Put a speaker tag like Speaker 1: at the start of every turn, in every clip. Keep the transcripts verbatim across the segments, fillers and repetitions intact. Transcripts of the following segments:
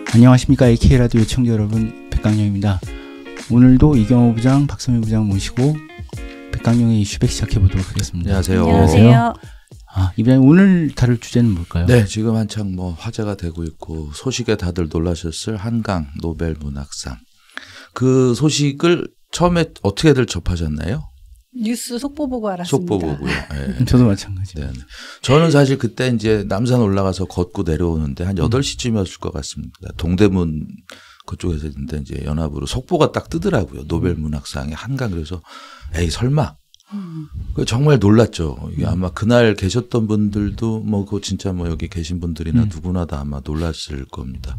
Speaker 1: 안녕하십니까. 에이케이라디오 청취자 여러분, 백강영입니다. 오늘도 이경호 부장, 박선미 부장 모시고 백강영의 이슈백 시작해보도록 하겠습니다.
Speaker 2: 안녕하세요.
Speaker 3: 안녕하세요.
Speaker 1: 아, 이번에 오늘 다룰 주제는 뭘까요?
Speaker 2: 네, 지금 한창 뭐 화제가 되고 있고 소식에 다들 놀라셨을 한강 노벨 문학상. 그 소식을 처음에 어떻게들 접하셨나요?
Speaker 3: 뉴스 속보 보고 알았습니다.
Speaker 2: 속보 보고요. 네.
Speaker 1: 저도 마찬가지입니다.
Speaker 2: 네. 저는 사실 그때 이제 남산 올라가서 걷고 내려오는데 한 여덟 시쯤이었을 것 같습니다. 동대문 그쪽에서 있는데 이제 연합으로 속보가 딱 뜨더라고요. 노벨 문학상에 한강. 그래서 에이 설마. 음. 정말 놀랐죠. 이게 아마 그날 계셨던 분들도 뭐 그 진짜 뭐 여기 계신 분들이나 음. 누구나 다 아마 놀랐을 겁니다.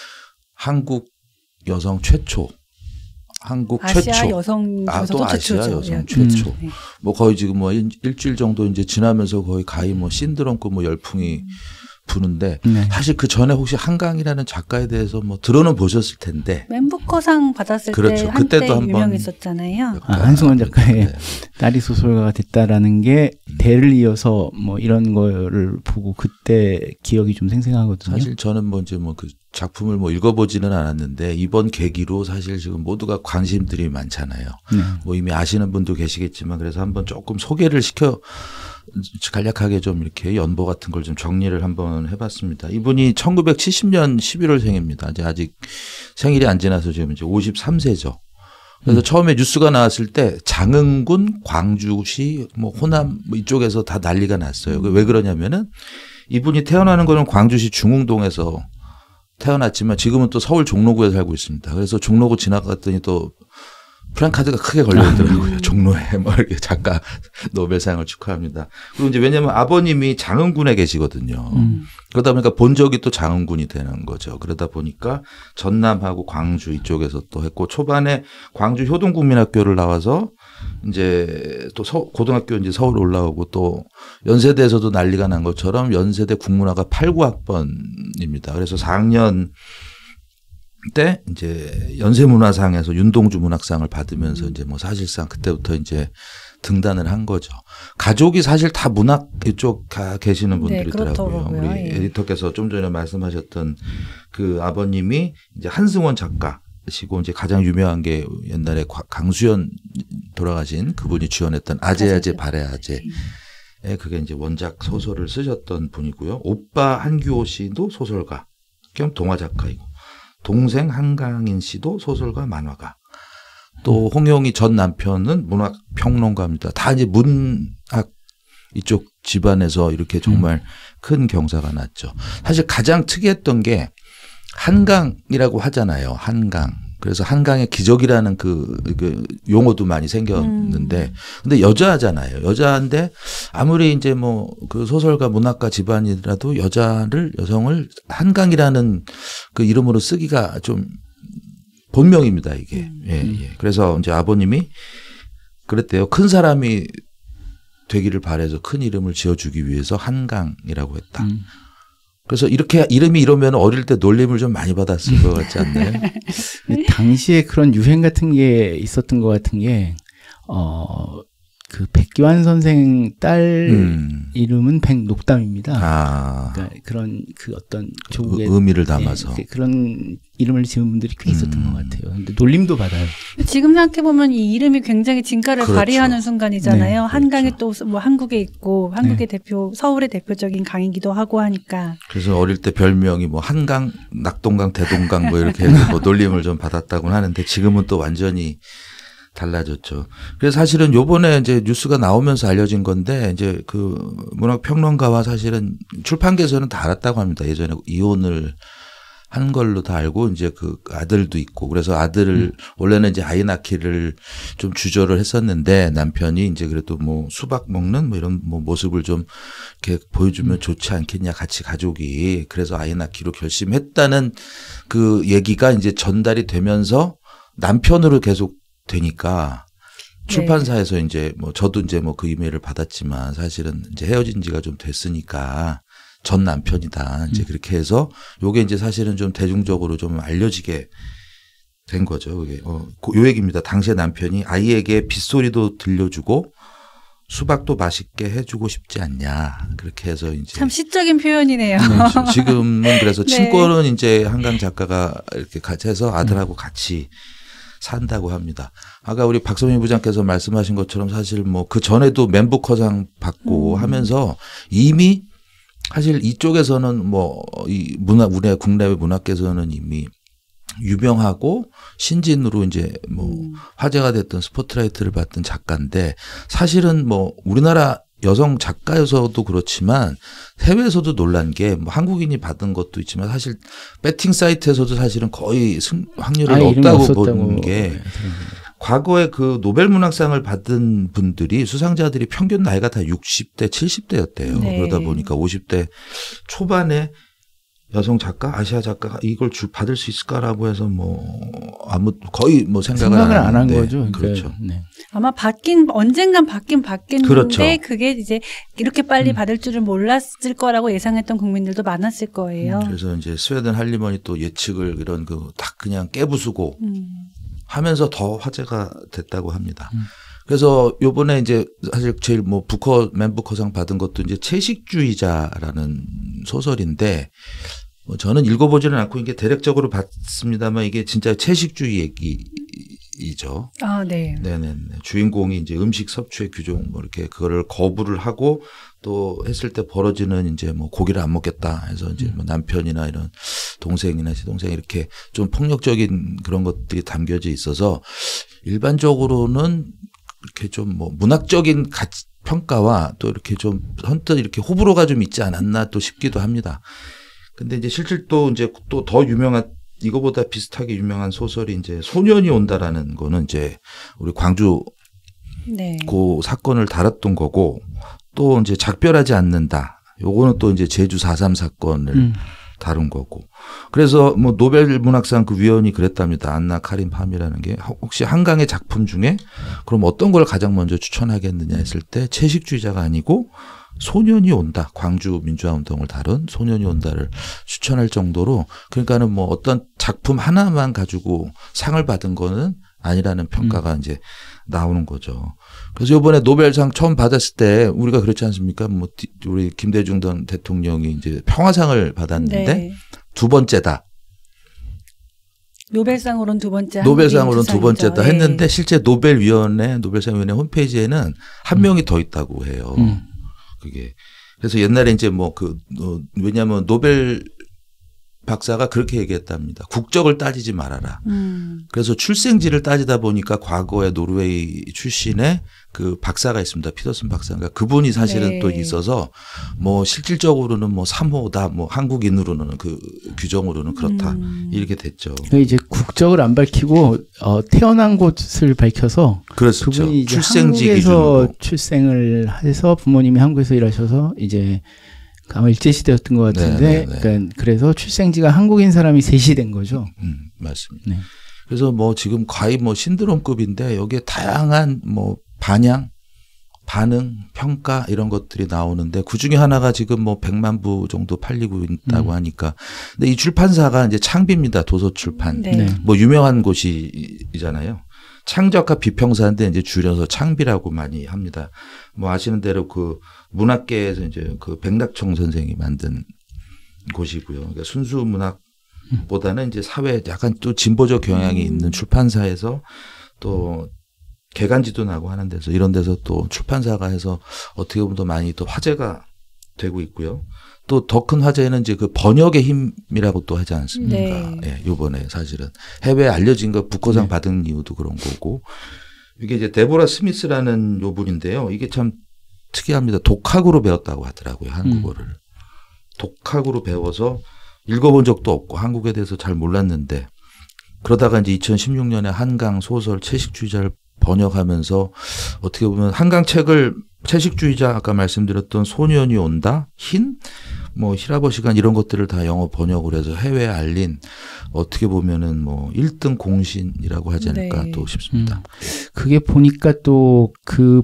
Speaker 2: 한국 여성 최초. 한국
Speaker 3: 아시아
Speaker 2: 최초.
Speaker 3: 여성
Speaker 2: 아, 또 아시아
Speaker 3: 최초죠.
Speaker 2: 여성 최초.
Speaker 3: 음. 네.
Speaker 2: 뭐 거의 지금 뭐 일, 일주일 정도 이제 지나면서 거의 가히 뭐 신드롬급 뭐 열풍이 음. 부는데 네. 사실 그 전에 혹시 한강이라는 작가에 대해서 뭐 들어는 보셨을 텐데.
Speaker 3: 맨부커상 받았을
Speaker 2: 그렇죠.
Speaker 3: 때 한때
Speaker 2: 그때도 한번
Speaker 3: 유명했었잖아요.
Speaker 1: 아, 한승원 작가의 네. 딸이 소설가가 됐다라는 게 대를 이어서 뭐 이런 거를 보고 그때 기억이 좀 생생하거든요.
Speaker 2: 사실 저는 뭐 이제 뭐 그 작품을 뭐 읽어보지는 않았는데 이번 계기로 사실 지금 모두가 관심들이 많잖아요. 네. 뭐 이미 아시는 분도 계시겠지만 그래서 한번 조금 소개를 시켜 간략하게 좀 이렇게 연보 같은 걸 좀 정리를 한번 해봤습니다. 이분이 천구백칠십 년 십일월생입니다. 이제 아직 생일이 안 지나서 지금 이제 오십삼 세죠. 그래서 음. 처음에 뉴스가 나왔을 때 장흥군, 광주시, 뭐 호남 뭐 이쪽에서 다 난리가 났어요. 음. 왜 그러냐면은 이분이 태어나는 거는 광주시 중흥동에서 태어났지만 지금은 또 서울 종로구에 살고 있습니다. 그래서 종로구 지나갔더니 또 프랭카드가 크게 걸려 있더라고요. 종로에 뭐 이렇게 작가 노벨상을 축하합니다. 그리고 이제 왜냐하면 아버님이 장흥군에 계시거든요. 음. 그러다 보니까 본적이 또 장흥군이 되는 거죠. 그러다 보니까 전남하고 광주 이쪽에서 또 했고 초반에 광주 효동국민학교를 나와서 이제 또 서, 고등학교 이제 서울 올라오고 또 연세대에서도 난리가 난 것처럼 연세대 국문학과 팔, 구 학번입니다. 그래서 사 학년 때 이제 연세문화상에서 윤동주 문학상을 받으면서 이제 뭐 사실상 그때부터 이제 등단을 한 거죠. 가족이 사실 다 문학 이쪽 가 계시는 분들이더라고요. 네, 우리 예. 에디터께서 좀 전에 말씀하셨던 그 아버님이 이제 한승원 작가시고 이제 가장 유명한 게 옛날에 강수연 돌아가신 그분이 주연했던 아재아재 발해아재. 예, 그게 이제 원작 소설을 쓰셨던 분이고요. 오빠 한규호 씨도 소설가 겸 동화 작가이고. 동생 한강인 씨도 소설가 만화가. 또 홍영희 전 남편은 문학 평론가입니다. 다 이제 문학 이쪽 집안에서 이렇게 정말 음. 큰 경사가 났죠. 사실 가장 특이했던 게 한강이라고 하잖아요. 한강. 그래서 한강의 기적이라는 그, 그 용어도 많이 생겼는데, 음. 근데 여자잖아요. 여자인데 아무리 이제 뭐 그 소설가 문학가 집안이라도 여자를 여성을 한강이라는 그 이름으로 쓰기가 좀 본명입니다. 이게. 음. 예, 예. 그래서 이제 아버님이 그랬대요. 큰 사람이 되기를 바래서 큰 이름을 지어주기 위해서 한강이라고 했다. 음. 그래서 이렇게 이름이 이러면 어릴 때 놀림을 좀 많이 받았을 것 같지 않나요?
Speaker 1: 당시에 그런 유행 같은 게 있었던 것 같은 게, 어, 그 백기환 선생 딸 음. 이름은 백녹담입니다. 아. 그러니까 그런 그 어떤 조국의
Speaker 2: 의미를 담아서
Speaker 1: 네, 그런 이름을 지은 분들이 꽤 있었던 음. 것 같아요. 근데 놀림도 받아요.
Speaker 3: 지금 생각해 보면 이 이름이 굉장히 진가를
Speaker 2: 그렇죠. 발휘하는
Speaker 3: 순간이잖아요.
Speaker 2: 네,
Speaker 3: 한강이
Speaker 2: 그렇죠.
Speaker 3: 또 뭐 한국에 있고 한국의
Speaker 1: 네.
Speaker 3: 대표 서울의 대표적인 강이기도 하고 하니까.
Speaker 2: 그래서 어릴 때 별명이 뭐 한강, 낙동강, 대동강 뭐 이렇게 해서 뭐 놀림을 좀 받았다고 하는데 지금은 또 완전히 달라졌죠. 그래서 사실은 요번에 이제 뉴스가 나오면서 알려진 건데 이제 그 문학 평론가와 사실은 출판계에서는 다 알았다고 합니다. 예전에 이혼을 한 걸로 다 알고 이제 그 아들도 있고 그래서 아들을 음. 원래는 이제 아이 낳기를 좀 주저를 했었는데 남편이 이제 그래도 뭐 수박 먹는 뭐 이런 뭐 모습을 좀 이렇게 보여주면 음. 좋지 않겠냐 같이 가족이 그래서 아이 낳기로 결심했다는 그 얘기가 이제 전달이 되면서 남편으로 계속 되니까 출판사에서 네. 이제 뭐 저도 이제 뭐 그 이메일을 받았지만 사실은 이제 헤어진 지가 좀 됐으니까 전 남편이다. 이제 음. 그렇게 해서 요게 이제 사실은 좀 대중적으로 좀 알려지게 된 거죠. 그게 어, 요 얘기입니다. 당시에 남편이 아이에게 빗소리도 들려주고 수박도 맛있게 해주고 싶지 않냐 그렇게 해서 이제
Speaker 3: 참 시적인 표현이네요. 네.
Speaker 2: 지금은 그래서 네. 친권은 이제 한강 작가가 이렇게 같이 해서 아들하고 음. 같이 산다고 합니다. 아까 우리 박성민 부장께서 말씀하신 것처럼 사실 뭐 그 전에도 맨부커상 받고 음. 하면서 이미 사실 이쪽에서는 뭐 이 문화 우리 국내외 문학계에서는 이미 유명하고 신진으로 이제 뭐 음. 화제가 됐던 스포트라이트를 받던 작가인데 사실은 뭐 우리나라 여성 작가여서도 그렇지만 해외에서도 놀란 게 뭐 한국인이 받은 것도 있지만 사실 배팅 사이트에서도 사실은 거의 승, 확률이 아, 없다고 보는 게 네. 과거에 그 노벨 문학상을 받은 분들이 수상자들이 평균 나이가 다 육십 대 칠십 대였대요. 네. 그러다 보니까 오십 대 초반에 여성 작가, 아시아 작가가 이걸 줄 받을 수 있을까라고 해서 뭐 아무 거의 뭐 생각을,
Speaker 1: 생각을 안 한 거죠.
Speaker 2: 그렇죠.
Speaker 1: 네.
Speaker 3: 아마 받긴 언젠간 받긴 받겠는데
Speaker 2: 그렇죠.
Speaker 3: 그게 이제 이렇게 빨리 음. 받을 줄은 몰랐을 거라고 예상했던 국민들도 많았을 거예요.
Speaker 2: 음. 그래서 이제 스웨덴 할리먼이 또 예측을 이런 그 딱 그냥 깨부수고 음. 하면서 더 화제가 됐다고 합니다. 음. 그래서 요번에 이제 사실 제일 뭐 부커 맨부커상 받은 것도 이제 채식주의자라는 소설인데 뭐 저는 읽어보지는 않고 이게 대략적으로 봤습니다만 이게 진짜 채식주의 얘기이죠.
Speaker 3: 아, 네.
Speaker 2: 네네. 주인공이 이제 음식 섭취의 규정 뭐 이렇게 그거를 거부를 하고 또 했을 때 벌어지는 이제 뭐 고기를 안 먹겠다 해서 이제 뭐 남편이나 이런 동생이나 시동생 이렇게 좀 폭력적인 그런 것들이 담겨져 있어서 일반적으로는 이렇게 좀 뭐 문학적인 가치 평가와 또 이렇게 좀 선뜻 이렇게 호불호가 좀 있지 않았나 또 싶기도 합니다. 근데 이제 실질 또 이제 또 더 유명한 이거보다 비슷하게 유명한 소설이 이제 소년이 온다라는 거는 이제 우리 광주
Speaker 3: 네.
Speaker 2: 그 사건을 다뤘던 거고 또 이제 작별하지 않는다. 요거는 또 이제 제주 사 삼 사건을 음. 다룬 거고. 그래서 뭐 노벨 문학상 그 위원이 그랬답니다. 안나 카린 팜이라는 게 혹시 한강의 작품 중에 그럼 어떤 걸 가장 먼저 추천하겠느냐 했을 때 채식주의자가 아니고 소년이 온다. 광주 민주화 운동을 다룬 소년이 온다를 추천할 정도로 그러니까는 뭐 어떤 작품 하나만 가지고 상을 받은 거는 아니라는 평가가 음. 이제 나오는 거죠. 그래서 이번에 노벨상 처음 받았을 때 우리가 그렇지 않습니까? 뭐 우리 김대중 전 대통령이 이제 평화상을 받았는데 네. 두 번째다.
Speaker 3: 노벨상으로는 두 번째.
Speaker 2: 노벨상으로는 두 번째다 네. 했는데 실제 노벨위원회 노벨상위원회 홈페이지에는 한 음. 명이 더 있다고 해요. 음. 그게 그래서 옛날에 이제 뭐 그 어, 왜냐하면 노벨 박사가 그렇게 얘기했답니다. 국적을 따지지 말아라. 음. 그래서 출생지를 따지다 보니까 과거에 노르웨이 출신의 그 박사가 있습니다. 피터슨 박사가 그분이 사실은 네. 또 있어서 뭐 실질적으로는 뭐 삼 호다 뭐 한국인으로는 그 규정으로는 그렇다 음. 이렇게 됐죠.
Speaker 1: 이제 국적을 안 밝히고 어, 태어난 곳을 밝혀서
Speaker 2: 그렇죠.
Speaker 1: 그분이 이제 출생지 한국에서 기준으로. 출생을 해서 부모님이 한국에서 일하셔서 이제 아마 일제시대였던 것 같은데, 그러니까 그래서 출생지가 한국인 사람이 셋이 된 거죠.
Speaker 2: 음, 맞습니다. 네. 그래서 뭐 지금 거의 뭐 신드롬급인데 여기에 다양한 뭐 반향, 반응, 평가 이런 것들이 나오는데 그 중에 하나가 지금 뭐 백만 부 정도 팔리고 있다고 음. 하니까. 근데 이 출판사가 이제 창비입니다. 도서출판. 네. 뭐 유명한 곳이잖아요. 창작가 비평사인데 이제 줄여서 창비라고 많이 합니다. 뭐 아시는 대로 그 문학계에서 이제 그 백낙청 선생이 만든 곳이고요. 그러니까 순수 문학보다는 이제 사회 약간 또 진보적 경향이 있는 출판사에서 또 개간지도 나고 하는 데서 이런 데서 또 출판사가 해서 어떻게 보면 더 많이 또 화제가 되고 있고요. 또 더 큰 화제는 이제 그 번역의 힘이라고 또 하지 않습니까? 네. 예, 요번에 사실은 해외에 알려진 거 부커상 네. 받은 이유도 그런 거고 이게 이제 데보라 스미스라는 요 분인데요. 이게 참 특이합니다. 독학으로 배웠다고 하더라고요. 한국어를. 음. 독학으로 배워서 읽어본 적도 없고 한국에 대해서 잘 몰랐는데 그러다가 이제 이천십육 년에 한강 소설 채식주의자를 번역하면서 어떻게 보면 한강 책을 채식주의자 아까 말씀드렸던 소년이 온다, 흰, 뭐 히라버 시간 이런 것들을 다 영어 번역을 해서 해외에 알린 어떻게 보면은 뭐 일 등 공신이라고 하지 않을까 네. 또 싶습니다. 음.
Speaker 1: 그게 보니까 또 그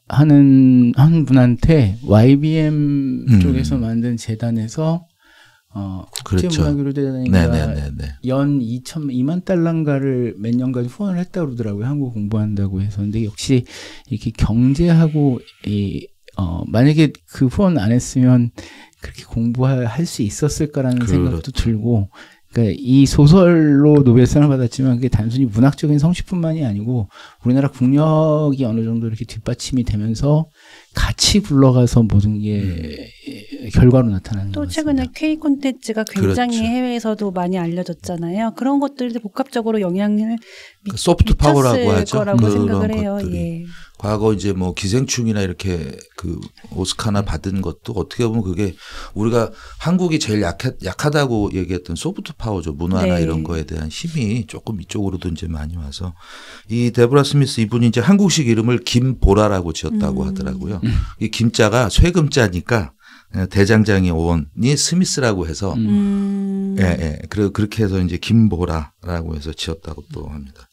Speaker 1: 번역하는 한 분한테 와이비엠 음. 쪽에서 만든 재단에서 어, 국제문화교류대단인가 그렇죠. 연 이천, 이만 달러인가를 몇 년간 후원을 했다고 그러더라고요. 한국 공부한다고 해서. 근데 역시 이렇게 경제하고 이, 어, 만약에 그 후원 안 했으면 그렇게 공부할 수 있었을까라는 그렇죠. 생각도 들고, 그러니까 이 소설로 노벨상을 받았지만 그게 단순히 문학적인 성취뿐만이 아니고 우리나라 국력이 어느 정도 이렇게 뒷받침이 되면서 같이 굴러가서 모든 게 음. 결과로 나타나는
Speaker 3: 또
Speaker 1: 것
Speaker 3: 최근에
Speaker 1: 같습니다.
Speaker 3: K 콘텐츠가 굉장히 그렇죠. 해외에서도 많이 알려졌잖아요. 그런 것들이 복합적으로 영향을
Speaker 2: 그 소프트 파워라고 하죠.
Speaker 3: 거라고 생각을 해요. 예.
Speaker 2: 과거 이제 뭐 기생충이나 이렇게 그 오스카나 받은 것도 어떻게 보면 그게 우리가 한국이 제일 약하, 약하다고 얘기했던 소프트 파워죠. 문화나 네. 이런 거에 대한 힘이 조금 이쪽으로도 이제 많이 와서 이 데보라 스미스 이분이 이제 한국식 이름을 김보라라고 지었다고 음. 하더라고요. 음. 이 김자가 쇠금자니까 대장장이 오원이 스미스라고 해서 음. 예, 예. 그렇게 해서 이제 김보라라고 해서 지었다고 또 합니다.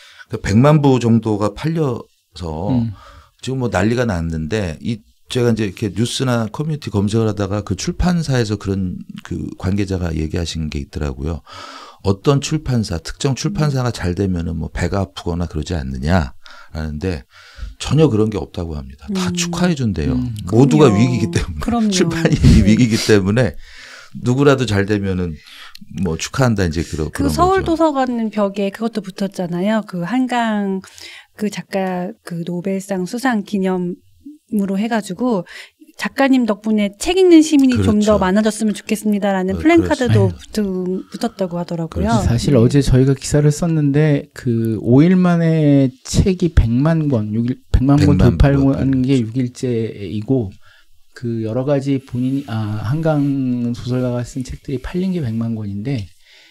Speaker 2: 백만 부 정도가 팔려 서 음. 지금 뭐 난리가 났는데 이 제가 이제 이렇게 뉴스나 커뮤니티 검색을 하다가 그 출판사에서 그런 그 관계자가 얘기하신 게 있더라고요. 어떤 출판사, 특정 출판사가 잘 되면은 뭐 배가 아프거나 그러지 않느냐 하는데 전혀 그런 게 없다고 합니다. 다 음. 축하해 준대요. 음. 모두가 위기이기 때문에 그럼요. 출판이 네. 위기이기 때문에 누구라도 잘 되면은 뭐 축하한다 이제 그런
Speaker 3: 그 서울 도서관 벽에 그것도 붙었잖아요. 그 한강 그 작가 그 노벨상 수상 기념으로 해가지고 작가님 덕분에 책 읽는 시민이 그렇죠. 좀 더 많아졌으면 좋겠습니다라는 어, 플랜카드도 붙, 붙었다고 하더라고요.
Speaker 1: 그렇지. 사실 네. 어제 저희가 기사를 썼는데 그 오 일 만에 책이 백만 권, 육 일, 백만 권 돌파하는 게 육 일째이고 그 여러 가지 본인이 아 한강 소설가가 쓴 책들이 팔린 게 백만 권인데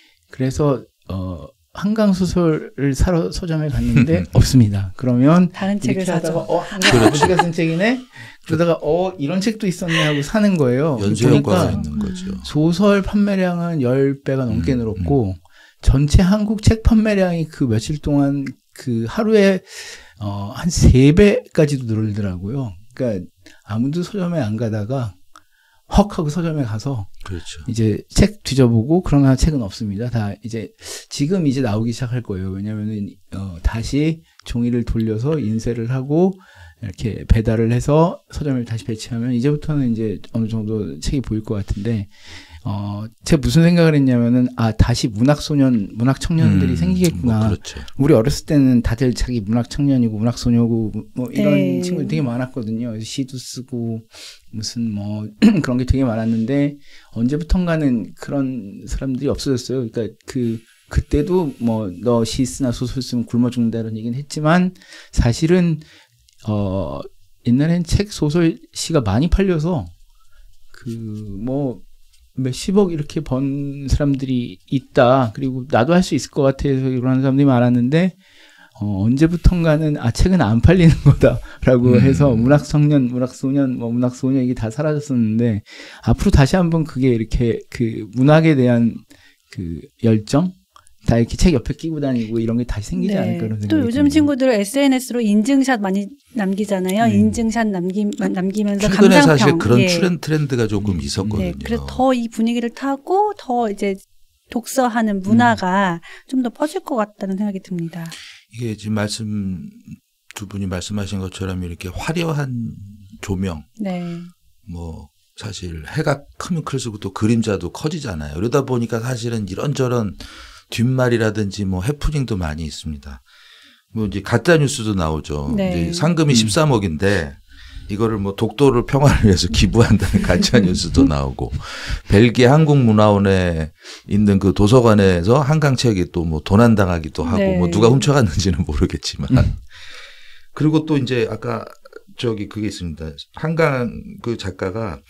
Speaker 1: 그래서 어. 한강 소설을 사러 서점에 갔는데 없습니다. 그러면
Speaker 3: 다른 책을 사죠.
Speaker 1: 어, 한강 아버지가 쓴 책이네. 그러다가 어 이런 책도 있었네 하고 사는 거예요.
Speaker 2: 연쇄 효과가 있는 거죠.
Speaker 1: 소설 판매량은 십 배가 넘게 음, 늘었고 음. 전체 한국 책 판매량이 그 며칠 동안 그 하루에 어, 한 세 배까지도 늘더라고요. 그러니까 아무도 서점에 안 가다가 헉 하고 서점에 가서
Speaker 2: 그렇죠.
Speaker 1: 이제 책 뒤져보고 그러나 책은 없습니다. 다 이제 지금 이제 나오기 시작할 거예요. 왜냐하면은 어, 다시 종이를 돌려서 인쇄를 하고 이렇게 배달을 해서 서점을 다시 배치하면 이제부터는 이제 어느 정도 책이 보일 것 같은데 어, 제가 무슨 생각을 했냐면은, 아, 다시 문학소년, 문학청년들이 음, 생기겠구나.
Speaker 2: 뭐 그렇죠.
Speaker 1: 우리 어렸을 때는 다들 자기 문학청년이고, 문학소녀고, 뭐 이런 네. 친구들 되게 많았거든요. 시도 쓰고, 무슨 뭐, 그런 게 되게 많았는데, 언제부턴가는 그런 사람들이 없어졌어요. 그러니까 그, 그때도 뭐, 너 시 쓰나 소설 쓰면 굶어 죽는다는 얘기는 했지만, 사실은, 어, 옛날엔 책, 소설, 시가 많이 팔려서, 그, 뭐, 몇십억 이렇게 번 사람들이 있다. 그리고 나도 할 수 있을 것 같아서 그러는 사람들이 많았는데, 어, 언제부턴가는, 아, 책은 안 팔리는 거다라고 음. 해서 문학청년, 문학소년, 뭐, 문학소녀 이게 다 사라졌었는데, 앞으로 다시 한번 그게 이렇게 그 문학에 대한 그 열정? 다 이렇게 책 옆에 끼고 다니고 이런 게 다시 생기지 네. 않을까 그런 생각이
Speaker 3: 또 요즘 친구들 에스엔에스로 인증샷 많이 남기잖아요. 음. 인증샷 남기, 남기면서
Speaker 2: 최근에
Speaker 3: 감상평.
Speaker 2: 사실 그런 예. 트렌드가 조금 있었거든요. 네.
Speaker 3: 그래서 더 이 분위기를 타고 더 이제 독서하는 문화가 음. 좀 더 퍼질 것 같다는 생각이 듭니다.
Speaker 2: 이게 지금 말씀 두 분이 말씀하신 것처럼 이렇게 화려한 조명,
Speaker 3: 네.
Speaker 2: 뭐 사실 해가 크면 클수록 또 그림자도 커지잖아요. 그러다 보니까 사실은 이런저런 뒷말이라든지 뭐 해프닝도 많이 있습니다. 뭐 이제 가짜 뉴스도 나오죠. 네. 이제 상금이 음. 십삼억인데 이거를 뭐 독도를 평화를 위해서 기부한다는 가짜 뉴스도 나오고 벨기에 한국문화원에 있는 그 도서관에서 한강책이 또 뭐 도난당하기도 하고 네. 뭐 누가 훔쳐갔는지는 모르겠지만 음. 그리고 또 이제 아까 저기 그게 있습니다. 한강 그 작가가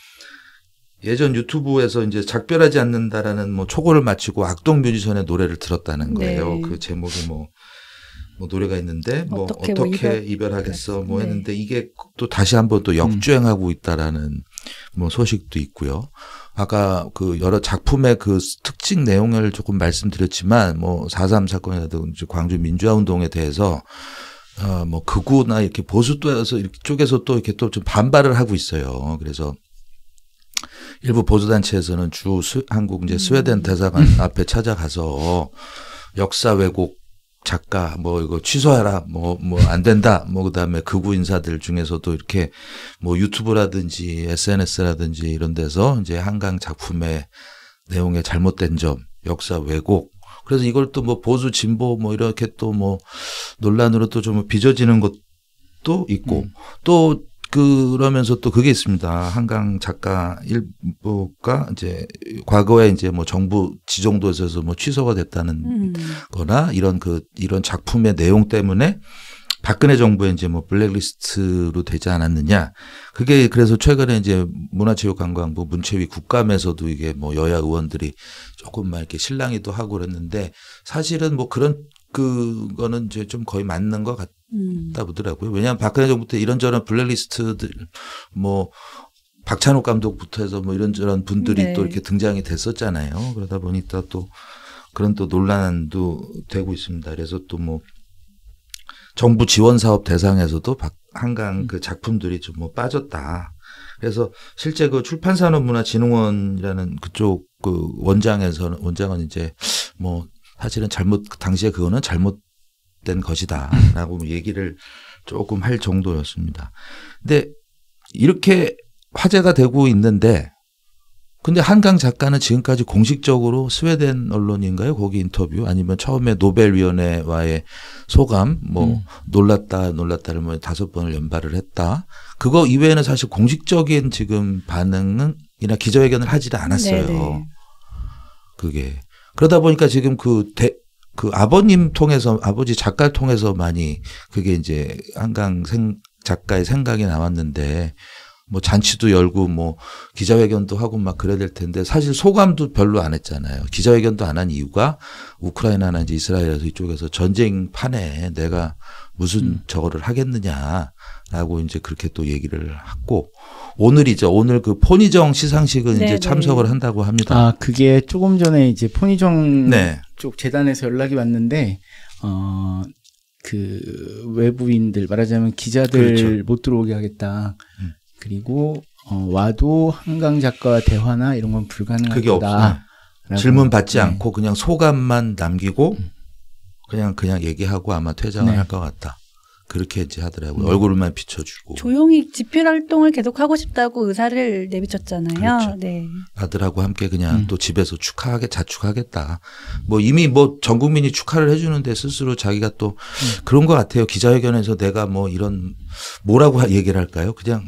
Speaker 2: 예전 유튜브에서 이제 작별하지 않는다라는 뭐 초고를 마치고 악동 뮤지션의 노래를 들었다는 거예요. 네. 그 제목이 뭐, 뭐 노래가 있는데 뭐 어떻게, 어떻게 뭐 이별, 이별하겠어 뭐 네. 했는데 이게 또 다시 한번 또 역주행하고 음. 있다라는 뭐 소식도 있고요. 아까 그 여러 작품의 그 특징 내용을 조금 말씀드렸지만 뭐 사 삼 사건이라든지 광주 민주화운동에 대해서 어 뭐 극우나 이렇게 보수 쪽에서 이렇게 쪽에서 또 이렇게 또 좀 반발을 하고 있어요. 그래서 일부 보도단체에서는 주 스, 한국 이제 스웨덴 대사관 음. 앞에 찾아가서 역사 왜곡 작가 뭐 이거 취소해라 뭐 뭐 안 된다 뭐 그다음에 극우 인사들 중에서도 이렇게 뭐 유튜브라든지 에스엔에스라든지 이런 데서 이제 한강 작품의 내용의 잘못된 점, 역사 왜곡. 그래서 이걸 또 뭐 보수 진보 뭐 이렇게 또 뭐 논란으로 또 좀 빚어지는 것도 있고 음. 또 그러면서 또 그게 있습니다. 한강 작가 일부가 이제 과거에 이제 뭐 정부 지정도에서 뭐 취소가 됐다는 음. 거나 이런 그 이런 작품의 내용 때문에 박근혜 정부에 이제 뭐 블랙리스트로 되지 않았느냐. 그게 그래서 최근에 이제 문화체육관광부 문체위 국감에서도 이게 뭐 여야 의원들이 조금만 이렇게 실랑이도 하고 그랬는데 사실은 뭐 그런 그거는 이제 좀 거의 맞는 것 같다 음. 보더라고요. 왜냐하면 박근혜 정부 때 이런저런 블랙리스트들 뭐 박찬욱 감독부터 해서 뭐 이런저런 분들이 네. 또 이렇게 등장이 됐었잖아요. 그러다 보니까 또 그런 또 논란도 되고 있습니다. 그래서 또 뭐 정부 지원 사업 대상에서도 한강 그 작품들이 좀 뭐 빠졌다. 그래서 실제 그 출판산업문화진흥원이라는 그쪽 그 원장에서는 원장은 이제 뭐 사실은 잘못 당시에 그거는 잘못된 것이다라고 얘기를 조금 할 정도였습니다. 근데 이렇게 화제가 되고 있는데 근데 한강 작가는 지금까지 공식적으로 스웨덴 언론인가요? 거기 인터뷰 아니면 처음에 노벨위원회와의 소감 뭐 음. 놀랐다 놀랐다를 뭐 다섯 번을 연발을 했다. 그거 이외에는 사실 공식적인 지금 반응은 이나 기자회견을 하지를 않았어요. 네네. 그게 그러다 보니까 지금 그 대, 그 아버님 통해서 아버지 작가를 통해서 많이 그게 이제 한강 생, 작가의 생각이 나왔는데 뭐 잔치도 열고 뭐 기자회견도 하고 막 그래야 될 텐데 사실 소감도 별로 안 했잖아요. 기자회견도 안 한 이유가 우크라이나나 이제 이스라엘에서 이쪽에서 전쟁판에 내가 무슨 음. 저거를 하겠느냐라고 이제 그렇게 또 얘기를 했고 오늘이죠. 오늘 그 폰희정 시상식은 네네. 이제 참석을 한다고 합니다.
Speaker 1: 아 그게 조금 전에 이제 폰희정 네. 쪽 재단에서 연락이 왔는데 어. 그 외부인들 말하자면 기자들 그렇죠. 못 들어오게 하겠다. 음. 그리고 어, 와도 한강 작가와 대화나 이런 건 불가능하다.
Speaker 2: 그게 없어요. 질문 받지 네. 않고 그냥 소감만 남기고 음. 그냥 그냥 얘기하고 아마 퇴장을 네. 할 것 같다. 그렇게 이제 하더라고요. 음. 얼굴만 비춰주고.
Speaker 3: 조용히 집필 활동을 계속하고 싶다고 의사를 내비쳤잖아요.
Speaker 2: 그렇죠.
Speaker 3: 네.
Speaker 2: 아들하고 함께 그냥 음. 또 집에서 축하하게 자축하겠다. 뭐 이미 뭐 전 국민이 축하를 해주는데 스스로 자기가 또 음. 그런 것 같아요. 기자회견에서 내가 뭐 이런 뭐라고 얘기를 할까요? 그냥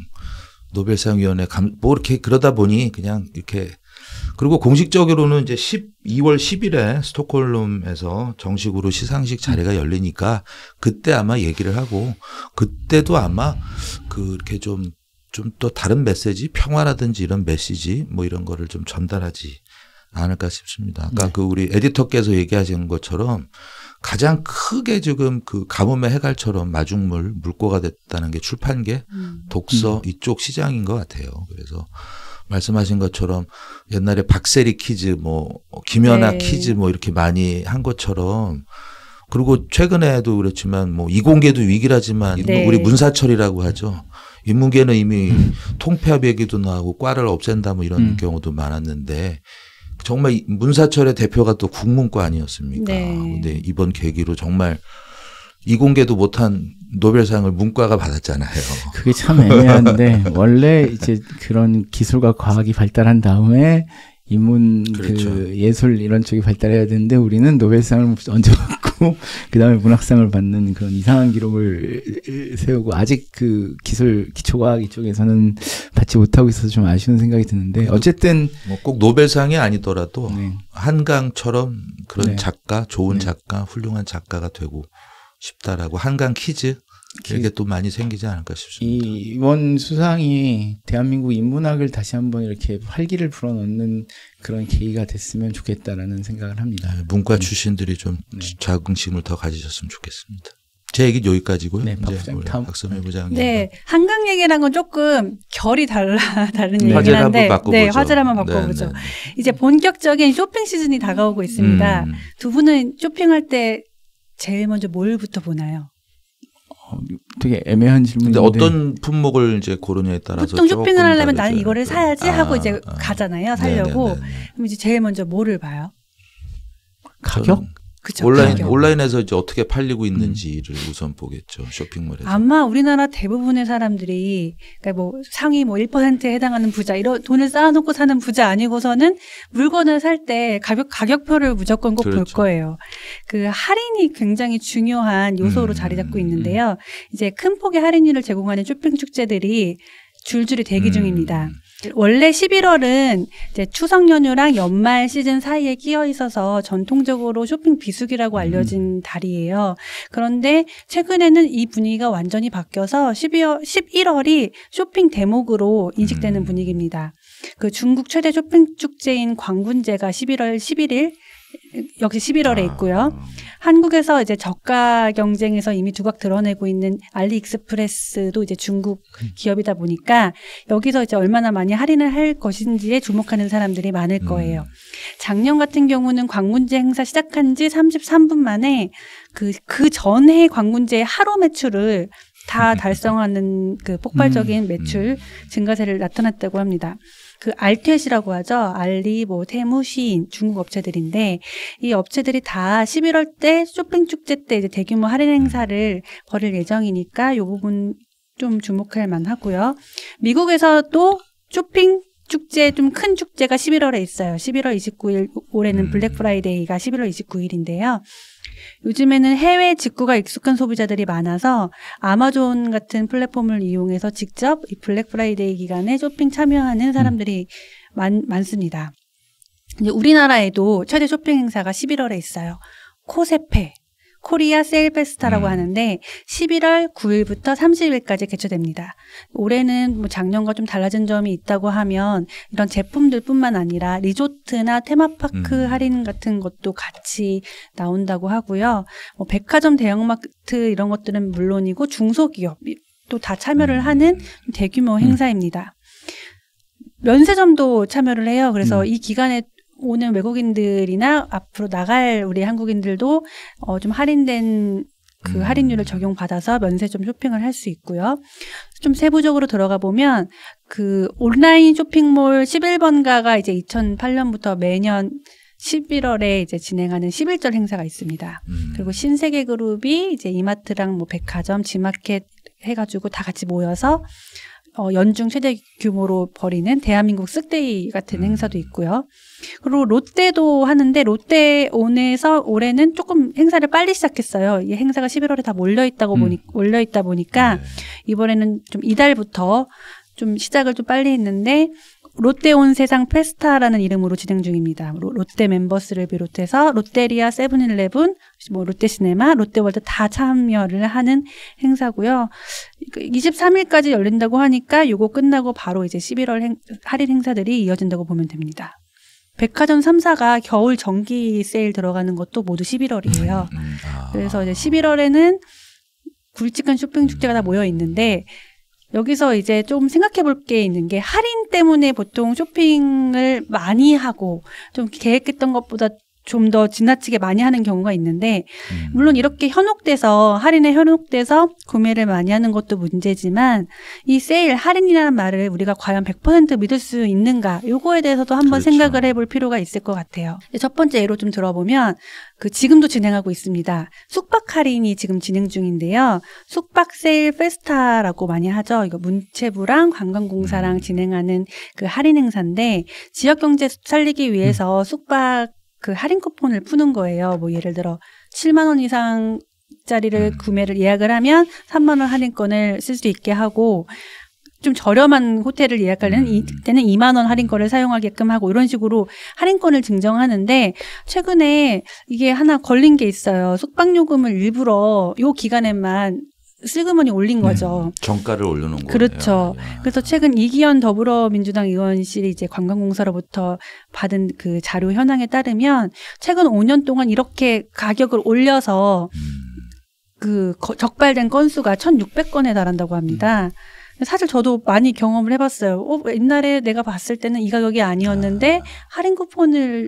Speaker 2: 노벨상위원회 감, 뭐 이렇게 그러다 보니 그냥 이렇게 그리고 공식적으로는 이제 십이월 십일에 스톡홀름에서 정식으로 시상식 자리가 열리니까 그때 아마 얘기를 하고 그때도 아마 그렇게 좀, 좀 또 다른 메시지 평화라든지 이런 메시지 뭐 이런 거를 좀 전달하지 않을까 싶습니다. 아까 네. 그 우리 에디터께서 얘기하신 것처럼 가장 크게 지금 그 가뭄의 해갈처럼 마중물 물꼬가 됐다는 게 출판계, 음. 독서 음. 이쪽 시장인 것 같아요. 그래서 말씀하신 것처럼 옛날에 박세리 퀴즈 뭐 김연아 네. 퀴즈 뭐 이렇게 많이 한 것처럼 그리고 최근에도 그렇지만 뭐 이공계도 위기라지만 네. 우리 문사철이라고 하죠. 인문계는 이미 음. 통폐합 얘기도 나오고 과를 없앤다 뭐 이런 음. 경우도 많았는데 정말 문사철의 대표가 또 국문과 아니었습니까? 네. 근데 이번 계기로 정말 이공계도 못한 노벨상을 문과가 받았잖아요.
Speaker 1: 그게 참 애매한데 원래 이제 그런 기술과 과학이 발달한 다음에 인문 그렇죠. 그 예술 이런 쪽이 발달해야 되는데 우리는 노벨상을 얹어갖고 그 다음에 문학상을 받는 그런 이상한 기록을 세우고 아직 그 기술 기초과학 이쪽에서는 받지 못하고 있어서 좀 아쉬운 생각이 드는데 어쨌든
Speaker 2: 뭐 꼭 노벨상이 아니더라도 네. 한강처럼 그런 네. 작가 좋은 네. 작가 훌륭한 작가가 되고 싶다라고 한강 퀴즈 이게 또 많이 생기지 않을까 싶습니다.
Speaker 1: 이번 수상이 대한민국 인문학을 다시 한번 이렇게 활기를 불어넣는 그런 계기가 됐으면 좋겠다라는 생각을 합니다.
Speaker 2: 네, 문과 출신들이 좀 네. 자긍심을 더 가지셨으면 좋겠습니다. 제 얘기는 여기까지고요.
Speaker 1: 네, 박선미
Speaker 2: 부장님.
Speaker 3: 네, 한강 얘기랑 건 조금 결이 달라 다른 네. 얘기긴 한데, 네, 화제를 한번 바꿔보죠. 네, 네, 네. 이제 본격적인 쇼핑 시즌이 다가오고 있습니다. 음. 두 분은 쇼핑할 때 제일 먼저 뭘부터 보나요?
Speaker 1: 되게 애매한 질문인데.
Speaker 2: 근데 어떤 품목을 이제 고르냐에 따라서
Speaker 3: 보통 쇼핑을 하려면 나는 이거를
Speaker 2: 또.
Speaker 3: 사야지
Speaker 2: 아,
Speaker 3: 하고 이제
Speaker 2: 아.
Speaker 3: 가잖아요. 사려고.
Speaker 2: 네네네네.
Speaker 3: 그럼 이제 제일 먼저 뭐를 봐요?
Speaker 1: 가격?
Speaker 3: 그쵸,
Speaker 2: 온라인
Speaker 3: 가격.
Speaker 2: 온라인에서 이제 어떻게 팔리고 있는지를 음. 우선 보겠죠. 쇼핑몰에서.
Speaker 3: 아마 우리나라 대부분의 사람들이 그러니까 뭐 상위 뭐 일 퍼센트에 해당하는 부자 이런 돈을 쌓아놓고 사는 부자 아니고서는 물건을 살 때 가격 가격표를 무조건 꼭 볼
Speaker 2: 그렇죠.
Speaker 3: 거예요. 그 할인이 굉장히 중요한 요소로
Speaker 2: 음.
Speaker 3: 자리 잡고 있는데요. 이제 큰 폭의 할인율을 제공하는 쇼핑 축제들이 줄줄이 대기
Speaker 2: 음.
Speaker 3: 중입니다. 원래 십일월은 이제 추석 연휴랑 연말 시즌 사이에 끼어 있어서 전통적으로 쇼핑 비수기라고 알려진 음. 달이에요. 그런데 최근에는 이 분위기가 완전히 바뀌어서 십이월, 십일월이 쇼핑 대목으로 인식되는 음. 분위기입니다. 그 중국 최대 쇼핑 축제인 광군제가 십일월 십일일 역시 십일월에 있고요. 한국에서 이제 저가 경쟁에서 이미 두각 드러내고 있는 알리익스프레스도 이제 중국 기업이다 보니까 여기서 이제 얼마나 많이 할인을 할 것인지에 주목하는 사람들이 많을 거예요. 작년 같은 경우는 광군제 행사 시작한 지 삼십삼 분 만에 그, 그 전해 광군제의 하루 매출을 다 달성하는 그 폭발적인 매출 증가세를 나타났다고 합니다. 그 알텟이라고 하죠. 알리, 뭐 테무, 시인 중국 업체들인데 이 업체들이 다 십일월 때 쇼핑 축제 때 이제 대규모 할인 행사를 벌일 예정이니까 이 부분 좀 주목할 만하고요. 미국에서도 쇼핑 축제 좀 큰 축제가 십일월에 있어요. 십일월 이십구일 올해는 블랙 프라이데이가 십일월 이십구일인데요. 요즘에는 해외 직구가 익숙한 소비자들이 많아서 아마존 같은 플랫폼을 이용해서 직접 이 블랙 프라이데이 기간에 쇼핑 참여하는 사람들이 음. 많, 많습니다. 이제 우리나라에도 최대 쇼핑 행사가 십일월에 있어요. 코세페, 코리아 세일 페스타라고 음. 하는데 십일월 구일부터 삼십일까지 개최됩니다. 올해는 뭐 작년과 좀 달라진 점이 있다고 하면 이런 제품들뿐만 아니라 리조트나 테마파크 음. 할인 같은 것도 같이 나온다고 하고요. 뭐 백화점 대형마트 이런 것들은 물론이고 중소기업도 다 참여를 음. 하는 대규모 행사입니다. 면세점도 참여를 해요. 그래서 음. 이 기간에 오는 외국인들이나 앞으로 나갈 우리 한국인들도 어, 좀 할인된 그 음. 할인율을 적용받아서 면세점 쇼핑을 할 수 있고요. 좀 세부적으로 들어가 보면 그 온라인 쇼핑몰 십일 번가가 이제 이천팔년부터 매년 십일월에 이제 진행하는 십일절 행사가 있습니다. 음. 그리고 신세계그룹이 이제 이마트랑 뭐 백화점, 지마켓 해가지고 다 같이 모여서 어, 연중 최대 규모로 벌이는 대한민국 쓱데이 같은 음. 행사도 있고요. 그리고 롯데도 하는데 롯데온에서 올해는 조금 행사를 빨리 시작했어요. 이 행사가 십일월에 다 몰려있다고 음. 보니, 몰려있다 보니까 네. 이번에는 좀 이달부터 좀 시작을 좀 빨리 했는데 롯데온 세상 페스타라는 이름으로 진행 중입니다. 롯데 멤버스를 비롯해서 롯데리아, 세븐일레븐, 뭐 롯데시네마, 롯데월드 다 참여를 하는 행사고요. 이십삼일까지 열린다고 하니까 요거 끝나고 바로 이제 십일월 행, 할인 행사들이 이어진다고 보면 됩니다. 백화점 삼 사가 겨울 정기 세일 들어가는 것도 모두 십일월이에요. 그래서 이제 십일월에는 굵직한 쇼핑 축제가 다 모여 있는데 여기서 이제 좀 생각해 볼 게 있는 게 할인 때문에 보통 쇼핑을 많이 하고 좀 계획했던 것보다 좀 더 지나치게 많이 하는 경우가 있는데 물론 이렇게 현혹돼서 할인에 현혹돼서 구매를 많이 하는 것도 문제지만 이 세일 할인이라는 말을 우리가 과연 백 퍼센트 믿을 수 있는가 요거에 대해서도 한번 그렇죠. 생각을 해볼 필요가 있을 것 같아요. 첫 번째 예로 좀 들어보면 그 지금도 진행하고 있습니다. 숙박 할인이 지금 진행 중인데요. 숙박 세일 페스타라고 많이 하죠. 이거 문체부랑 관광공사랑 음. 진행하는 그 할인 행사인데 지역 경제 살리기 위해서 음. 숙박 그 할인 쿠폰을 푸는 거예요. 뭐 예를 들어 칠만 원 이상짜리를 음. 구매를 예약을 하면 삼만 원 할인권을 쓸 수 있게 하고 좀 저렴한 호텔을 예약하려면 음. 이때는 이만 원 할인권을 사용하게끔 하고 이런 식으로 할인권을 증정하는데 최근에 이게 하나 걸린 게 있어요. 숙박요금을 일부러 요 기간에만 슬그머니 올린 거죠.
Speaker 2: 음, 정가를 올려놓은 거예요.
Speaker 3: 그렇죠. 야. 그래서 최근 이기현 더불어민주당 의원실이 이제 관광공사로부터 받은 그 자료 현황에 따르면 최근 오 년 동안 이렇게 가격을 올려서 음. 그 거, 적발된 건수가 천육백 건에 달한다고 합니다. 음. 사실 저도 많이 경험을 해봤어요. 어, 옛날에 내가 봤을 때는 이 가격이 아니었는데 아. 할인 쿠폰을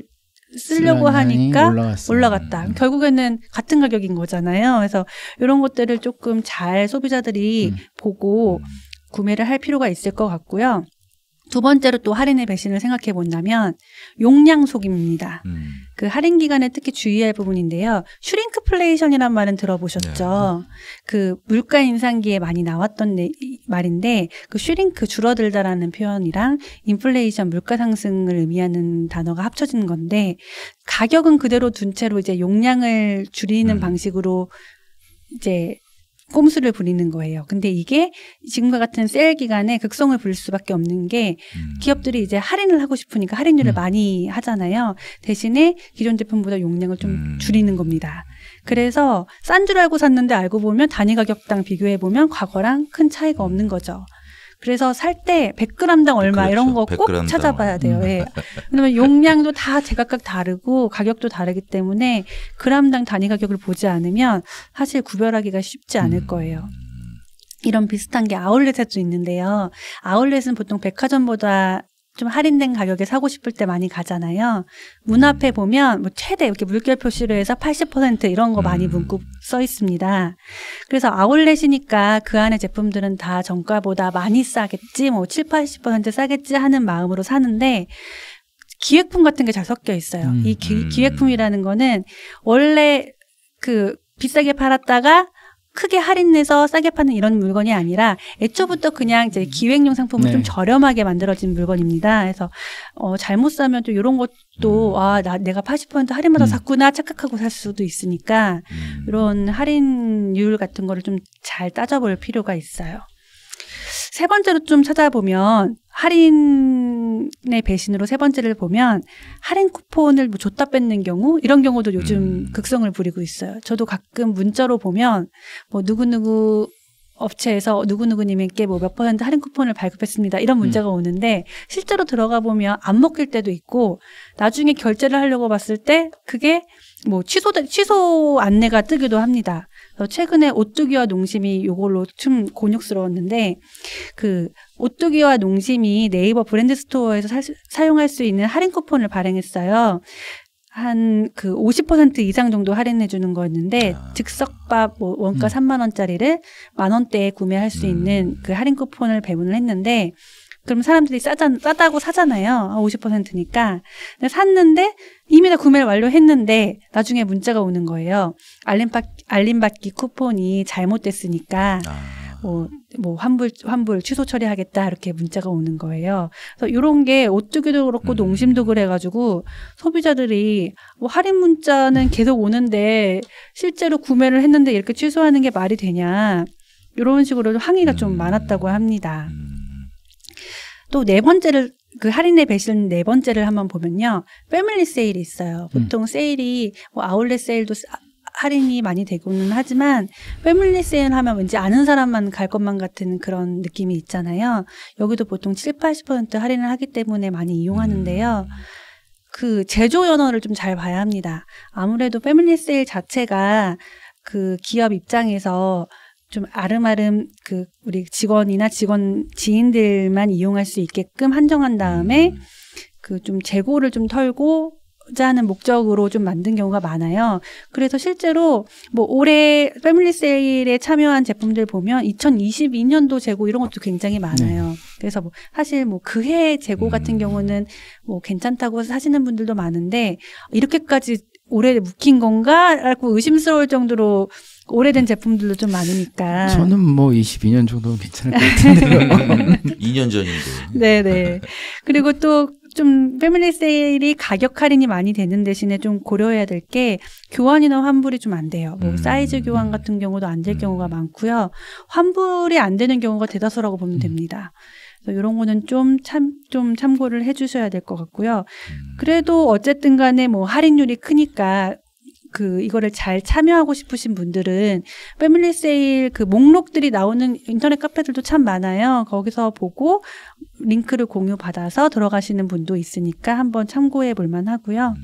Speaker 3: 쓰려고 하니까
Speaker 1: 올라갔어.
Speaker 3: 올라갔다. 음. 결국에는 같은 가격인 거잖아요. 그래서 이런 것들을 조금 잘 소비자들이 음. 보고 구매를 할 필요가 있을 것 같고요. 두 번째로 또 할인의 배신을 생각해 본다면 용량 소비입니다. 음. 그 할인 기간에 특히 주의할 부분인데요. 슈링크플레이션이란 말은 들어보셨죠? 네. 그 물가 인상기에 많이 나왔던 네, 말인데 그 슈링크 줄어들다라는 표현이랑 인플레이션 물가 상승을 의미하는 단어가 합쳐진 건데 가격은 그대로 둔 채로 이제 용량을 줄이는 음. 방식으로 이제 꼼수를 부리는 거예요. 근데 이게 지금과 같은 세일 기간에 극성을 부릴 수밖에 없는 게 음. 기업들이 이제 할인을 하고 싶으니까 할인율을 음. 많이 하잖아요. 대신에 기존 제품보다 용량을 좀 음. 줄이는 겁니다. 그래서 싼 줄 알고 샀는데 알고 보면 단위 가격당 비교해 보면 과거랑 큰 차이가 없는 거죠. 그래서 살 때 백 그램당 얼마 그렇죠. 이런 거 꼭 찾아봐야 돼요. 예. 왜냐면 용량도 다 제각각 다르고 가격도 다르기 때문에 그램당 단위 가격을 보지 않으면 사실 구별하기가 쉽지 않을 거예요. 이런 비슷한 게 아울렛에도 있는데요. 아울렛은 보통 백화점보다 좀 할인된 가격에 사고 싶을 때 많이 가잖아요. 문 앞에 보면 뭐 최대 이렇게 물결 표시로 해서 팔십 퍼센트 이런 거 많이 문구 써 있습니다. 그래서 아울렛이니까 그 안에 제품들은 다 정가보다 많이 싸겠지, 뭐 칠십, 팔십 퍼센트 싸겠지 하는 마음으로 사는데 기획품 같은 게 잘 섞여 있어요. 음. 이 기, 기획품이라는 거는 원래 그 비싸게 팔았다가 크게 할인내서 싸게 파는 이런 물건이 아니라 애초부터 그냥 이제 기획용 상품을 네. 좀 저렴하게 만들어진 물건입니다. 그래서 어, 잘못 사면 또 이런 것도 음. 아, 나 내가 팔십 퍼센트 할인받아 음. 샀구나 착각하고 살 수도 있으니까 음. 이런 할인율 같은 거를 좀 잘 따져볼 필요가 있어요. 세 번째로 좀 찾아보면 할인의 배신으로 세 번째를 보면 할인 쿠폰을 뭐 줬다 뺏는 경우 이런 경우도 요즘 음. 극성을 부리고 있어요. 저도 가끔 문자로 보면 뭐 누구누구 업체에서 누구누구님에게 뭐 몇 퍼센트 할인 쿠폰을 발급했습니다. 이런 문자가 음. 오는데 실제로 들어가 보면 안 먹힐 때도 있고 나중에 결제를 하려고 봤을 때 그게 뭐 취소 취소 안내가 뜨기도 합니다. 최근에 오뚜기와 농심이 요걸로 좀 곤욕스러웠는데 그 오뚜기와 농심이 네이버 브랜드 스토어에서 사, 사용할 수 있는 할인 쿠폰을 발행했어요. 한 그 오십 퍼센트 이상 정도 할인해 주는 거였는데 아. 즉석밥 뭐 원가 음. 삼만 원짜리를 만 원대에 구매할 수 있는 음. 그 할인 쿠폰을 배분을 했는데 그럼 사람들이 싸자, 싸다고 사잖아요. 오십 퍼센트니까. 근데 샀는데 이미 다 구매를 완료했는데 나중에 문자가 오는 거예요. 알림받, 알림받기 쿠폰이 잘못됐으니까 아. 뭐, 뭐 환불, 환불 취소 처리하겠다 이렇게 문자가 오는 거예요. 그래서 이런 게 오뚜기도 그렇고 음. 농심도 그래가지고 소비자들이 뭐 할인 문자는 계속 오는데 실제로 구매를 했는데 이렇게 취소하는 게 말이 되냐. 이런 식으로 항의가 음. 좀 많았다고 합니다. 음. 또 네 번째를 그 할인의 배신 네 번째를 한번 보면요. 패밀리 세일이 있어요. 보통 음. 세일이 뭐 아울렛 세일도 할인이 많이 되고는 하지만 패밀리 세일 하면 왠지 아는 사람만 갈 것만 같은 그런 느낌이 있잖아요. 여기도 보통 칠십, 팔십 퍼센트 할인을 하기 때문에 많이 이용하는데요. 그 제조 연어를 좀 잘 봐야 합니다. 아무래도 패밀리 세일 자체가 그 기업 입장에서 좀 아름아름 그 우리 직원이나 직원 지인들만 이용할 수 있게끔 한정한 다음에 그 좀 재고를 좀 털고자 하는 목적으로 좀 만든 경우가 많아요. 그래서 실제로 뭐 올해 패밀리 세일에 참여한 제품들 보면 이천이십이 년도 재고 이런 것도 굉장히 많아요. 네. 그래서 뭐 사실 뭐 그해 재고 같은 경우는 뭐 괜찮다고 사시는 분들도 많은데 이렇게까지 오래 묵힌 건가? 라고 의심스러울 정도로 오래된 제품들도 좀 많으니까.
Speaker 1: 저는 뭐 이십이 년 정도는 괜찮을 것 같은데요.
Speaker 2: 이 년 전인데.
Speaker 3: 네네. 그리고 또 좀 패밀리 세일이 가격 할인이 많이 되는 대신에 좀 고려해야 될 게 교환이나 환불이 좀 안 돼요. 뭐 음. 사이즈 교환 같은 경우도 안 될 경우가 많고요. 환불이 안 되는 경우가 대다수라고 보면 됩니다. 그래서 이런 거는 좀 참, 좀 참고를 해 주셔야 될 것 같고요. 그래도 어쨌든 간에 뭐 할인율이 크니까 그 이거를 잘 참여하고 싶으신 분들은 패밀리 세일 그 목록들이 나오는 인터넷 카페들도 참 많아요. 거기서 보고 링크를 공유받아서 들어가시는 분도 있으니까 한번 참고해 볼 만하고요.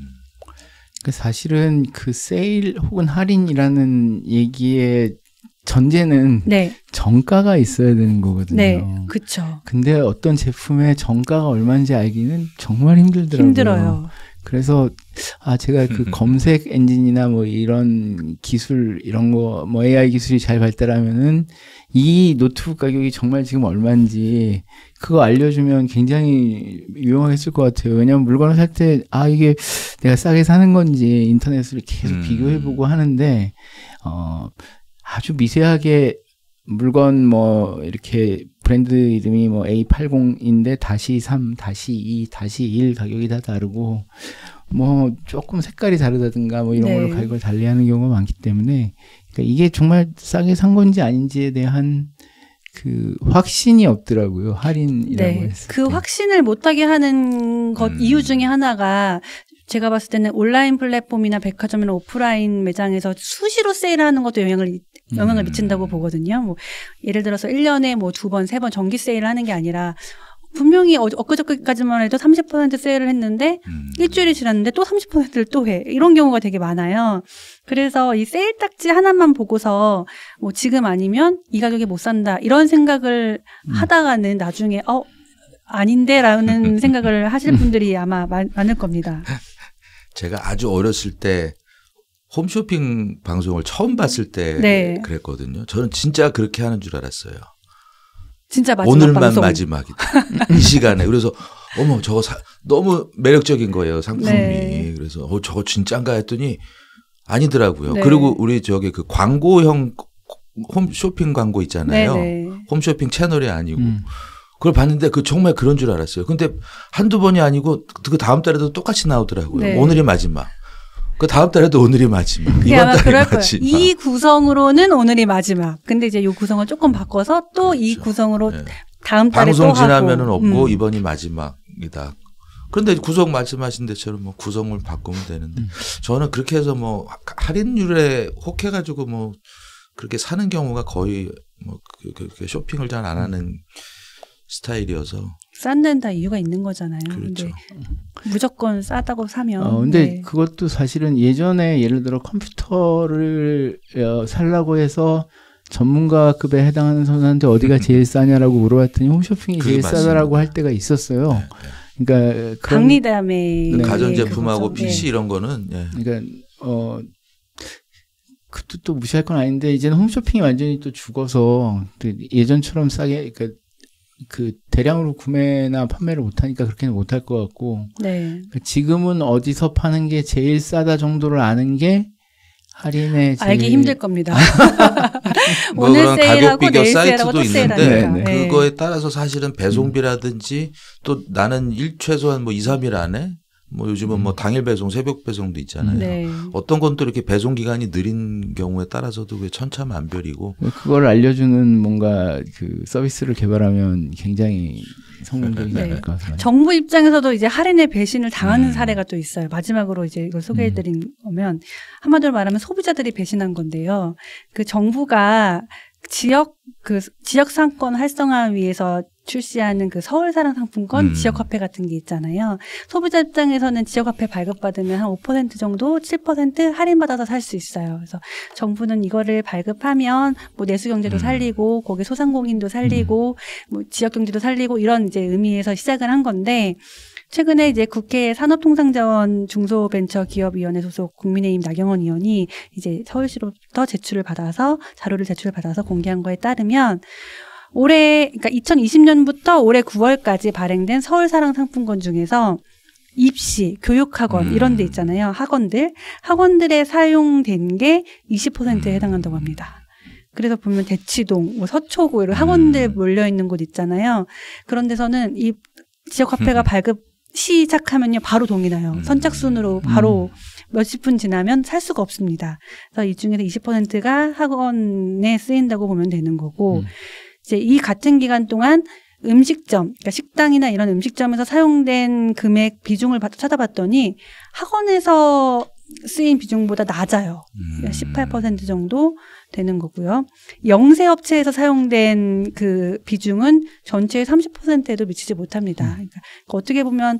Speaker 1: 사실은 그 세일 혹은 할인이라는 얘기에 전제는 네. 정가가 있어야 되는 거거든요.
Speaker 3: 네, 그렇죠.
Speaker 1: 근데 어떤 제품의 정가가 얼마인지 알기는 정말 힘들더라고요.
Speaker 3: 힘들어요.
Speaker 1: 그래서 아 제가 그 검색 엔진이나 뭐 이런 기술 이런 거 뭐 에이아이 기술이 잘 발달하면은 이 노트북 가격이 정말 지금 얼마인지 그거 알려주면 굉장히 유용하겠을 것 같아요. 왜냐하면 물건을 살 때 아 이게 내가 싸게 사는 건지 인터넷으로 계속 음. 비교해보고 하는데 어 아주 미세하게 물건 뭐 이렇게 브랜드 이름이 뭐 에이 팔십인데 다시 삼, 다시 이, 다시 일 가격이 다 다르고 뭐 조금 색깔이 다르다든가 뭐 이런 네. 걸로 가격을 달리하는 경우가 많기 때문에 그러니까 이게 정말 싸게 산 건지 아닌지에 대한 그 확신이 없더라고요. 할인이라고 네. 했을
Speaker 3: 그
Speaker 1: 때.
Speaker 3: 확신을 못하게 하는 것 음. 이유 중에 하나가 제가 봤을 때는 온라인 플랫폼이나 백화점이나 오프라인 매장에서 수시로 세일하는 것도 영향을 영향을 미친다고 보거든요. 뭐 예를 들어서 일 년에 뭐 두 번, 세 번 정기 세일을 하는 게 아니라 분명히 어, 엊그저께까지만 해도 삼십 퍼센트 세일을 했는데 음. 일주일이 지났는데 또 삼십 퍼센트를 또 해. 이런 경우가 되게 많아요. 그래서 이 세일 딱지 하나만 보고서 뭐 지금 아니면 이 가격에 못 산다. 이런 생각을 음. 하다가는 나중에 어 아닌데 라는 생각을 하실 분들이 아마 마, 많을 겁니다.
Speaker 2: 제가 아주 어렸을 때 홈쇼핑 방송을 처음 봤을 때 네. 그랬거든요. 저는 진짜 그렇게 하는 줄 알았어요.
Speaker 3: 진짜 마지막
Speaker 2: 오늘만
Speaker 3: 방송.
Speaker 2: 마지막이다. 이 시간에. 그래서 어머 저거 사, 너무 매력적인 거예요. 상품이. 네. 그래서 어 저거 진짠가 했더니 아니더라고요. 네. 그리고 우리 저기 그 광고형 홈쇼핑 광고 있잖아요. 네, 네. 홈쇼핑 채널이 아니고. 음. 그걸 봤는데 그 정말 그런 줄 알았어요. 근데 한두 번이 아니고 그 다음 달에도 똑같이 나오더라고요. 네. 오늘이 마지막. 그 다음 달에도 오늘이 마지막. 이번 달이 마지막.
Speaker 3: 이 구성으로는 오늘이 마지막. 근데 이제 이 구성을 조금 바꿔서 또 이 그렇죠. 구성으로 네. 다음 달에 또 하고.
Speaker 2: 방송 지나면은 없고 음. 이번이 마지막이다. 그런데 구성 말씀하신 데처럼 뭐 구성을 바꾸면 되는데 음. 저는 그렇게 해서 뭐 할인율에 혹해가지고 뭐 그렇게 사는 경우가 거의 뭐 그렇게 쇼핑을 잘 안 하는 스타일이어서.
Speaker 3: 싼 데는 다 이유가 있는 거잖아요. 그렇죠. 근데 무조건 싸다고 사면.
Speaker 1: 어, 근데 네. 그것도 사실은 예전에 예를 들어 컴퓨터를 어, 살라고 해서 전문가급에 해당하는 선수한테 어디가 제일 싸냐라고 물어봤더니 홈쇼핑이 제일 맞습니다. 싸다라고 할 때가 있었어요. 네, 네. 그러니까 그런
Speaker 3: 강리담의
Speaker 2: 네. 가전제품하고 피씨 네. 이런 거는. 네.
Speaker 1: 그러니까 어. 그것도 또 무시할 건 아닌데 이제는 홈쇼핑이 완전히 또 죽어서 예전처럼 싸게 그러니까 그 대량으로 구매나 판매를 못하니까 그렇게는 못할 것 같고 네. 지금은 어디서 파는 게 제일 싸다 정도를 아는 게 할인에 제일
Speaker 3: 알기 힘들 겁니다.
Speaker 2: 뭐 오늘 그런 가격 비교 사이트도 있는데 네. 그거에 따라서 사실은 배송비라든지 또 나는 일 최소한 뭐 이, 삼 일 안에 뭐 요즘은 뭐 당일 배송, 새벽 배송도 있잖아요. 네. 어떤 건 또 이렇게 배송 기간이 느린 경우에 따라서도 그게 천차만별이고.
Speaker 1: 그걸 알려주는 뭔가 그 서비스를 개발하면 굉장히 성공적이지 네. 않을까.
Speaker 3: 정부 입장에서도 이제 할인의 배신을 당하는 음. 사례가 또 있어요. 마지막으로 이제 이걸 소개해드린 음. 거면 한마디로 말하면 소비자들이 배신한 건데요. 그 정부가 지역 그 지역 상권 활성화 위해서 출시하는 그 서울사랑 상품권 음. 지역화폐 같은 게 있잖아요. 소비자 입장에서는 지역화폐 발급받으면 한 오 퍼센트 정도, 칠 퍼센트 할인받아서 살 수 있어요. 그래서 정부는 이거를 발급하면 뭐 내수경제도 음. 살리고 거기 소상공인도 살리고 음. 뭐 지역경제도 살리고 이런 이제 의미에서 시작을 한 건데 최근에 이제 국회 산업통상자원 중소벤처기업위원회 소속 국민의힘 나경원 의원이 이제 서울시로부터 제출을 받아서 자료를 제출을 받아서 공개한 거에 따르면 올해 그러니까 이천이십 년부터 올해 구월까지 발행된 서울사랑 상품권 중에서 입시, 교육학원 음. 이런 데 있잖아요. 학원들. 학원들에 사용된 게 이십 퍼센트에 해당한다고 합니다. 그래서 보면 대치동, 뭐 서초구 이런 학원들 몰려있는 곳 있잖아요. 그런 데서는 이 지역화폐가 발급 시작하면요 바로 동이 나요. 선착순으로 바로 음. 몇십 분 지나면 살 수가 없습니다. 그래서 이 중에서 이십 퍼센트가 학원에 쓰인다고 보면 되는 거고 음. 이제 이 같은 기간 동안 음식점, 그러니까 식당이나 이런 음식점에서 사용된 금액 비중을 찾아봤더니 학원에서 쓰인 비중보다 낮아요. 음. 십팔 퍼센트 정도 되는 거고요. 영세업체에서 사용된 그 비중은 전체의 삼십 퍼센트에도 미치지 못합니다. 음. 그러니까 어떻게 보면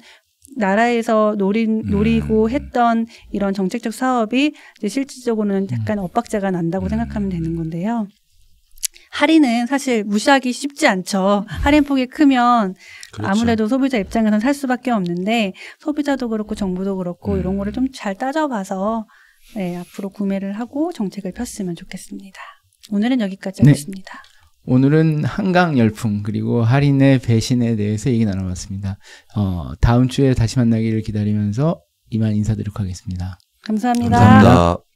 Speaker 3: 나라에서 노리, 노리고 음. 했던 이런 정책적 사업이 이제 실질적으로는 약간 엇박자가 난다고 음. 생각하면 되는 건데요. 할인은 사실 무시하기 쉽지 않죠. 할인폭이 크면 그렇죠. 아무래도 소비자 입장에서는 살 수밖에 없는데 소비자도 그렇고 정부도 그렇고 음. 이런 거를 좀 잘 따져봐서 네, 앞으로 구매를 하고 정책을 폈으면 좋겠습니다. 오늘은 여기까지 네. 하겠습니다.
Speaker 1: 오늘은 한강 열풍 그리고 할인의 배신에 대해서 얘기 나눠봤습니다. 어, 다음 주에 다시 만나기를 기다리면서 이만 인사드리도록 하겠습니다.
Speaker 3: 감사합니다.
Speaker 2: 감사합니다.